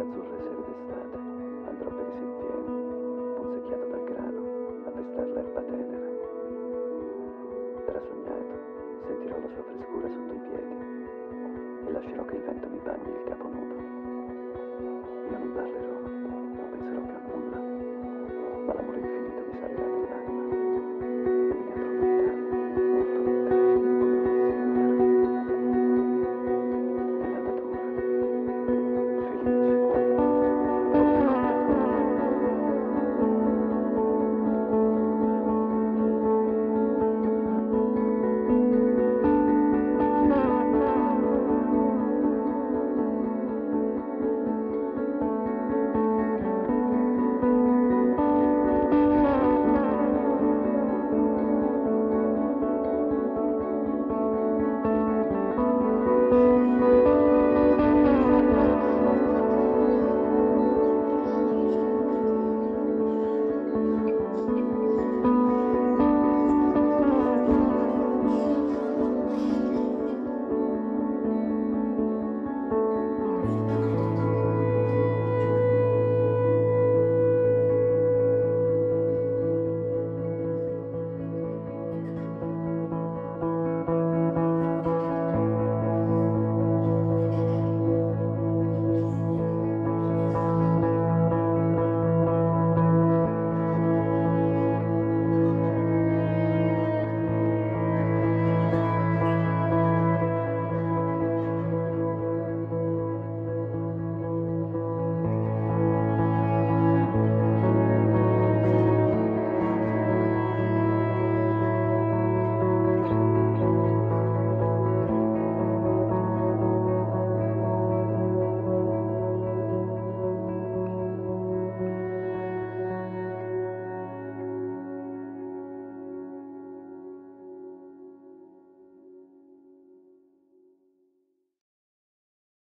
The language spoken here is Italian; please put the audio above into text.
azzurre sere d'estate, andrò per i sentieri, punzecchiato dal grano, a pestar l'erba tenera. Trasognato, sentirò la sua frescura sotto i piedi e lascerò che il vento mi